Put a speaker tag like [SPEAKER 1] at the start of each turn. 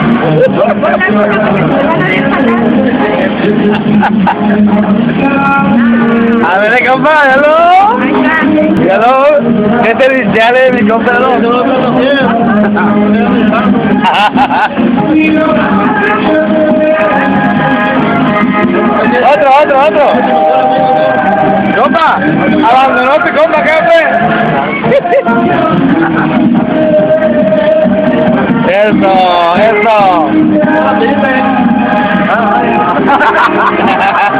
[SPEAKER 1] A ver, compa, hello. Hello. ¿Qué te dice, Ale, mi compa? Otro. Compa, abandonaste, compa, ¿qué fue? Eso.